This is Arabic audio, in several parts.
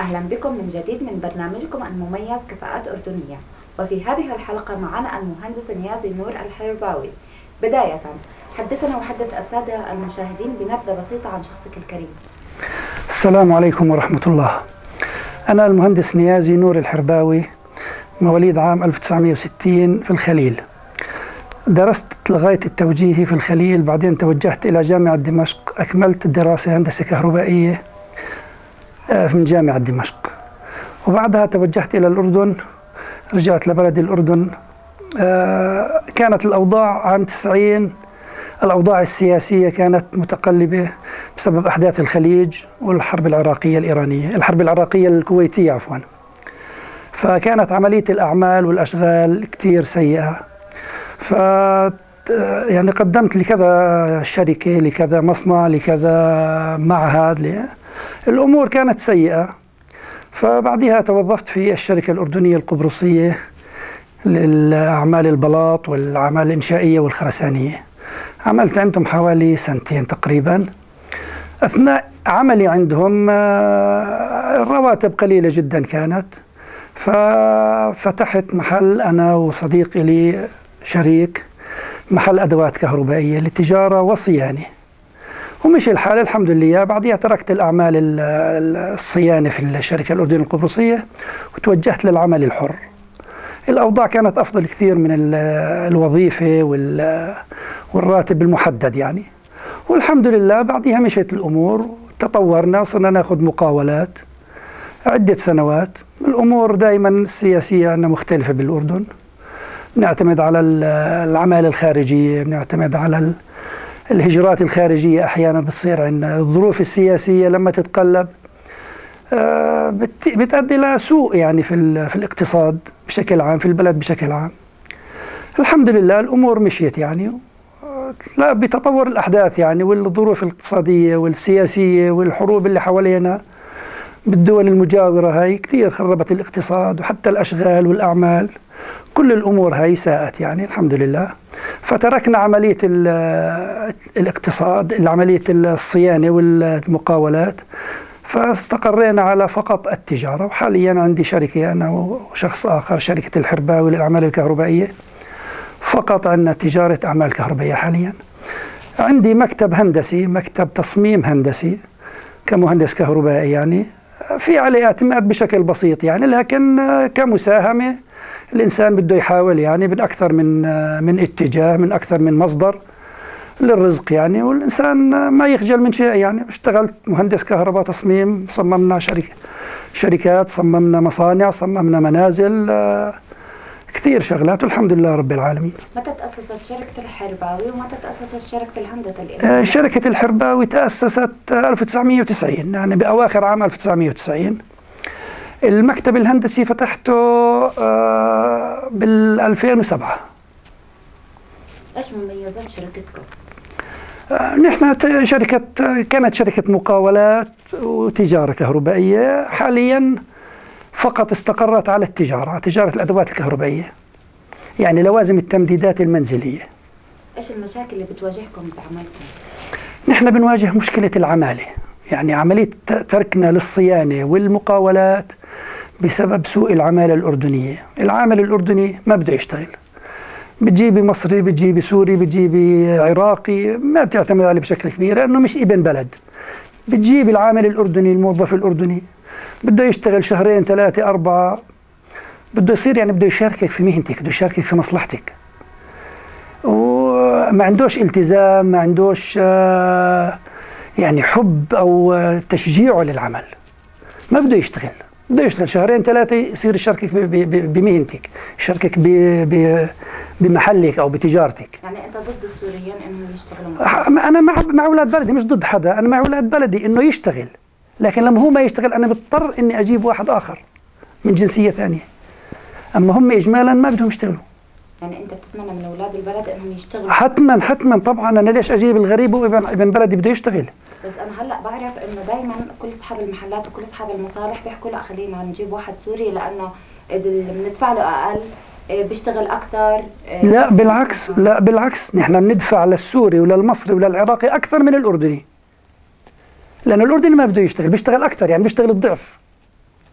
أهلا بكم من جديد من برنامجكم المميز كفاءات أردنية. وفي هذه الحلقة معنا المهندس نيازي نور الحرباوي. بداية حدثنا وحدث السادة المشاهدين بنبذة بسيطة عن شخصك الكريم. السلام عليكم ورحمة الله. أنا المهندس نيازي نور الحرباوي، مواليد عام 1960 في الخليل. درست لغاية التوجيهي في الخليل، بعدين توجهت إلى جامعة دمشق، أكملت الدراسة هندسة كهربائية من جامعة دمشق، وبعدها توجهت إلى الأردن، رجعت لبلد الأردن. كانت الأوضاع عام 90 الأوضاع السياسية كانت متقلبة بسبب أحداث الخليج والحرب العراقية الإيرانية، الحرب العراقية الكويتية عفوا. فكانت عملية الأعمال والأشغال كتير سيئة. يعني قدمت لكذا شركة، لكذا مصنع، لكذا معهد، الأمور كانت سيئة. فبعدها توظفت في الشركة الأردنية القبرصية للأعمال البلاط والأعمال الإنشائية والخرسانية. عملت عندهم حوالي سنتين تقريبا. أثناء عملي عندهم الرواتب قليلة جدا كانت، ففتحت محل أنا وصديقي لي شريك، محل أدوات كهربائية للتجارة وصيانة، ومشي الحال الحمد لله. بعدها تركت الأعمال الصيانة في الشركة الأردنية القبرصية وتوجهت للعمل الحر. الأوضاع كانت أفضل كثير من الوظيفة والراتب المحدد يعني، والحمد لله. بعدها مشيت الأمور، تطورنا، صرنا ناخذ مقاولات عدة سنوات. الأمور دائما السياسية عندنا مختلفة بالأردن، بنعتمد على العمالة الخارجية، بنعتمد على الهجرات الخارجية. أحيانا بتصير عندنا الظروف السياسية لما تتقلب بتؤدي إلى سوء يعني في الاقتصاد بشكل عام، في البلد بشكل عام. الحمد لله الأمور مشيت يعني، لا بتطور الأحداث يعني، والظروف الاقتصادية والسياسية والحروب اللي حوالينا بالدول المجاورة هاي كثير خربت الاقتصاد وحتى الأشغال والأعمال. كل الأمور هاي ساءت يعني الحمد لله. فتركنا عملية الاقتصاد، عملية الصيانة والمقاولات، فاستقرينا على فقط التجارة. وحاليا عندي شركة أنا وشخص آخر، شركة الحرباوي للأعمال الكهربائية، فقط عندنا تجارة أعمال كهربائية حاليا. عندي مكتب هندسي، مكتب تصميم هندسي كمهندس كهربائي يعني، في عليه اعتماد بشكل بسيط يعني، لكن كمساهمة الإنسان بده يحاول يعني من أكثر من اتجاه، من أكثر من مصدر للرزق يعني، والإنسان ما يخجل من شيء يعني. اشتغلت مهندس كهرباء تصميم، صممنا شركات، صممنا مصانع، صممنا منازل، كثير شغلات والحمد لله رب العالمين. متى تأسست شركة الحرباوي ومتى تأسست شركة الهندسة الإيرانية؟ شركة الحرباوي تأسست 1990 يعني بأواخر عام 1990. المكتب الهندسي فتحته بال 2007. ايش مميزات شركتكم؟ نحن كانت شركة مقاولات وتجارة كهربائية. حاليا فقط استقرت على تجارة الأدوات الكهربائية، يعني لوازم التمديدات المنزلية. ايش المشاكل اللي بتواجهكم بعملكم؟ نحن بنواجه مشكلة العمالة، يعني عملية تركنا للصيانة والمقاولات بسبب سوء العمالة الأردنية. العامل الأردني ما بده يشتغل، بتجيبي مصري، بتجيبي سوري، بتجيبي عراقي، ما بتعتمد عليه بشكل كبير لأنه مش ابن بلد. بتجيب العامل الأردني، الموظف الأردني بده يشتغل شهرين ثلاثة أربعة، بده يصير يعني بده يشاركك في مهنتك، بده يشاركك في مصلحتك، وما عندوش التزام، ما عندوش يعني حب أو تشجيعه للعمل. ما بده يشتغل، بده يشتغل شهرين ثلاثة يصير يشاركك بمهنتك، يشاركك بمحلك أو بتجارتك. يعني أنت ضد السوريين إنهم يشتغلوا؟ أنا مع أولاد بلدي، مش ضد حدا، أنا مع أولاد بلدي إنه يشتغل، لكن لما هو ما يشتغل أنا بضطر إني أجيب واحد آخر من جنسية ثانية. أما هم إجمالا ما بدهم يشتغلوا. يعني أنت بتتمنى من أولاد البلد إنهم يشتغلوا؟ حتما طبعا. أنا ليش أجيب الغريب وابن بلدي بده يشتغل؟ بس أنا هلأ بعرف إنه دايما كل أصحاب المحلات وكل أصحاب المصالح بيحكوا لا خلينا نجيب واحد سوري لأنه بندفع له أقل، بيشتغل أكثر. لا بالعكس، نحن بندفع للسوري وللمصري وللعراقي أكثر من الأردني، لأن الأردني ما بده يشتغل، بيشتغل أكثر، يعني بيشتغل الضعف.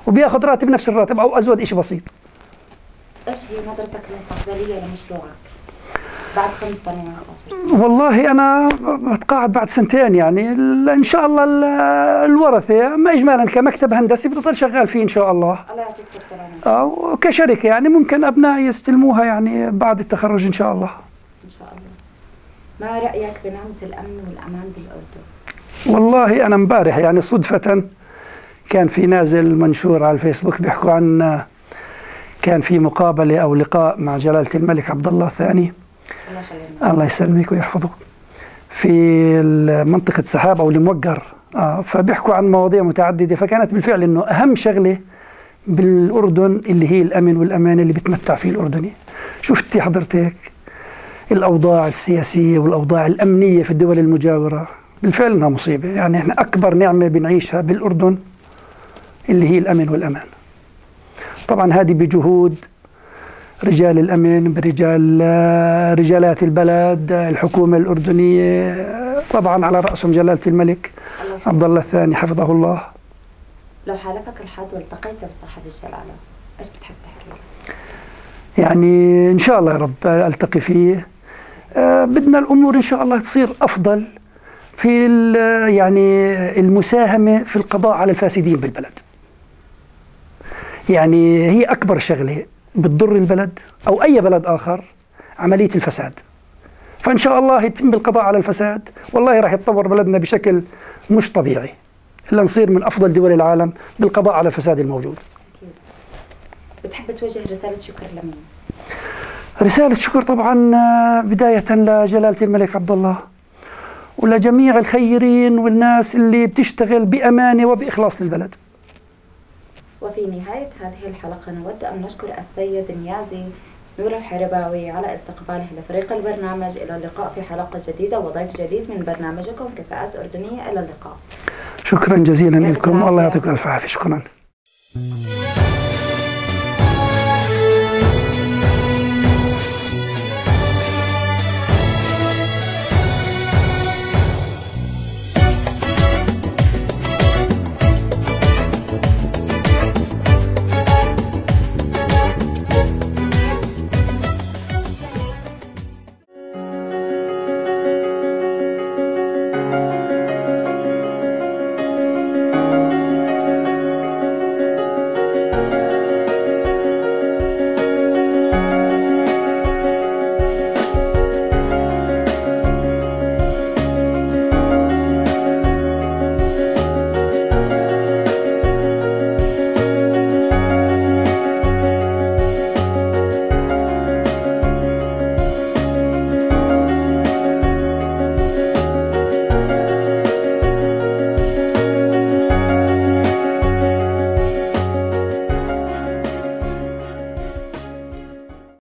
وبياخذ راتب نفس الراتب أو أزود شيء بسيط. إيش هي نظرتك المستقبلية لمشروعك بعد 5 سنوات؟ والله أنا بتقاعد بعد 2 يعني إن شاء الله الورثة ما إجمالا كمكتب هندسي بضل شغال فيه إن شاء الله. الله يعطيك طول العمر. وكشركة يعني ممكن أبنائي يستلموها يعني بعد التخرج إن شاء الله. إن شاء الله. ما رأيك بنعمة الأمن والأمان بالأردن؟ والله أنا امبارح يعني صدفة كان في نازل منشور على الفيسبوك بيحكوا عن كان في مقابلة أو لقاء مع جلالة الملك عبد الله الثاني الله يسلمك ويحفظك في منطقة سحاب أو الموقر. فبيحكوا عن مواضيع متعددة، فكانت بالفعل إنه أهم شغلة بالأردن اللي هي الأمن والأمان اللي بتمتع فيه الأردني. شفتي حضرتك الأوضاع السياسية والأوضاع الأمنية في الدول المجاورة، بالفعل إنها مصيبة. يعني إحنا أكبر نعمة بنعيشها بالأردن اللي هي الأمن والأمان. طبعا هذه بجهود رجال الأمن، رجالات البلد، الحكومة الأردنية، طبعا على رأسهم جلالة الملك عبد الله الثاني حفظه الله. لو حالفك الحظ والتقيت بصاحب الجلالة، ايش بتحب تحكي له؟ يعني إن شاء الله يا رب ألتقي فيه. بدنا الأمور إن شاء الله تصير أفضل في يعني المساهمة في القضاء على الفاسدين بالبلد. يعني هي أكبر شغلة بتضر البلد أو أي بلد آخر عملية الفساد. فإن شاء الله يتم بالقضاء على الفساد، والله راح يتطور بلدنا بشكل مش طبيعي، إلا نصير من أفضل دول العالم بالقضاء على الفساد الموجود. أكيد. بتحب توجه رسالة شكر لمين؟ رسالة شكر طبعا بداية لجلالة الملك عبد الله ولجميع الخيرين والناس اللي بتشتغل بأمانة وبإخلاص للبلد. وفي نهاية هذه الحلقة نود أن نشكر السيد نيازي نور الحرباوي على استقباله لفريق البرنامج. إلى اللقاء في حلقة جديدة وضيف جديد من برنامجكم كفاءات أردنية. إلى اللقاء. شكرا جزيلا لكم والله يعطيكم ألف عافية. شكرا.